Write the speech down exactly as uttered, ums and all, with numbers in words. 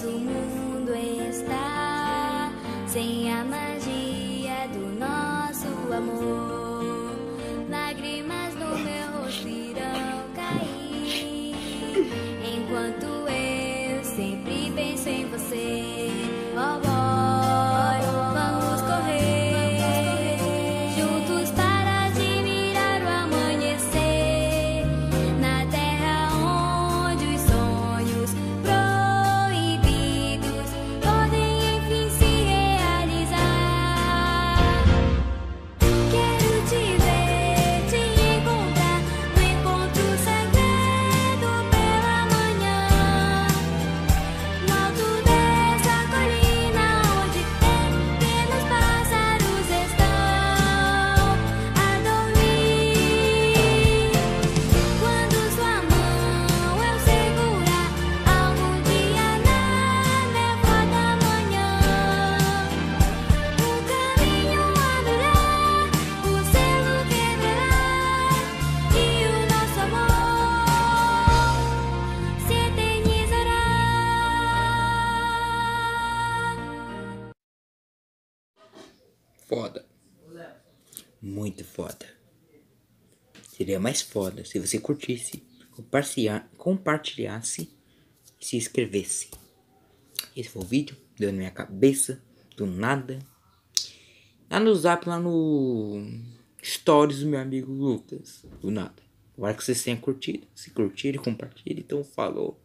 o mundo está sem a magia do nosso amor. Lágrimas no meu rosto irão cair enquanto eu sempre penso em você. Oh boy, vamos correr juntos para admirar o amanhecer na terra onde os sonhos proibidos podem enfim se realizar. Quero te ver, te encontrar no encontro secreto pela manhã, no alto dessa colina onde pequenos pássaros estão a dormir. Quando sua mão eu segurar algum dia na névoa da manhã, o caminho abrirá, o selo quebrará e o nosso amor se eternizará. Foda. Muito foda. Seria mais foda se você curtisse, compartilha- compartilhasse e se inscrevesse. Esse foi o vídeo, deu na minha cabeça, do nada. Lá no zap, lá no stories do meu amigo Lucas, do nada. Agora que vocês tenham curtido, se curtirem, compartilhem, então falou.